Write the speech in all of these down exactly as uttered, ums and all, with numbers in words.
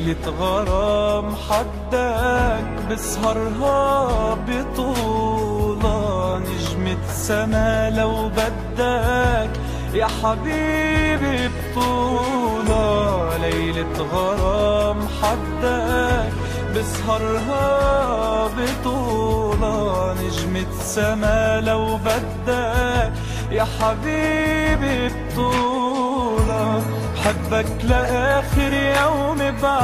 ليلة غرام حداك بسهرها بطولة، نجمة سما لو بدك يا حبيبي بطولة. ليلة غرام حداك بسهرها بطولة، نجمة سما لو بدك يا حبيبي بطولة. بحبك لآخر يوم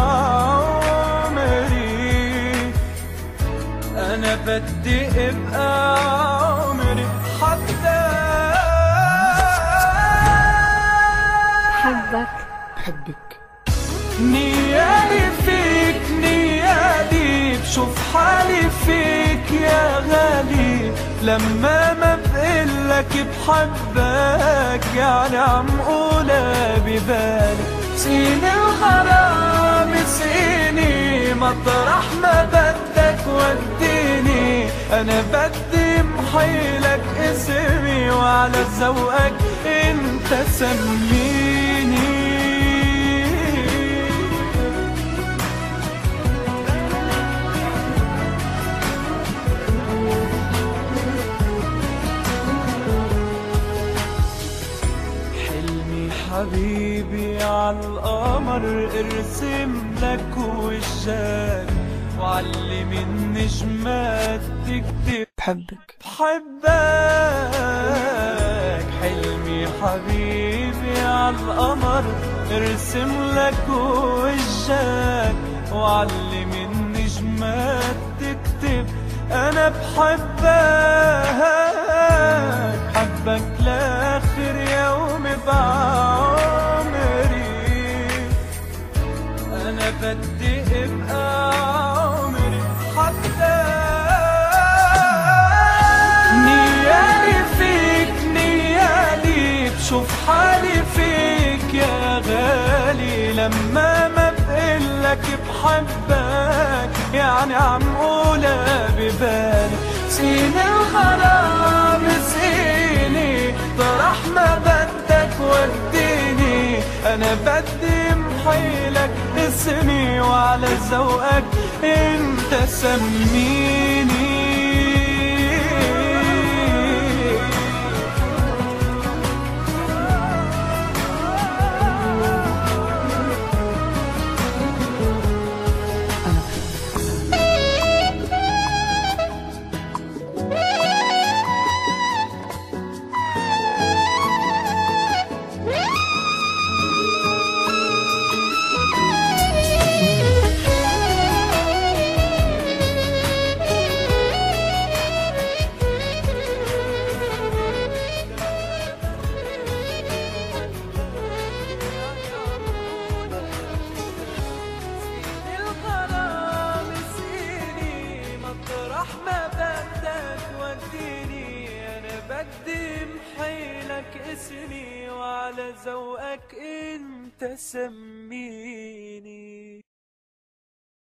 بعمري، أنا بدي أبقى عمري حتى بحبك بحبك. نيالي فيك نيالي، بشوف حالي فيك يا غالي. لما ما بقلك بحبك يعني عم قولها ببالي. سيني الغرام سيني مطرح ما بدك وديني، أنا بدي محيلك اسمي وعلى ذوقك انت سميني. حبيبي عالقمر ارسم لك وشك، وعلم النجمات تكتب بحبك بحبك. حلمي حبيبي عالقمر ارسم لك وشك، وعلم النجمات تكتب أنا بحبك. بحبك لآخر يوم بعمري، أنا بدي أبقى عمري حتى. نيالي فيك نيالي، بشوف حالي فيك يا غالي. لما ما بقلك بحبك يعني عم قولها ببالي. سيني الغرام سيني طرح ما بدك وديني، أنا بدي محيلك اسمي وعلى ذوقك انت سميني. بدي محيلك اسمي وعلى ذوقك انت سميني.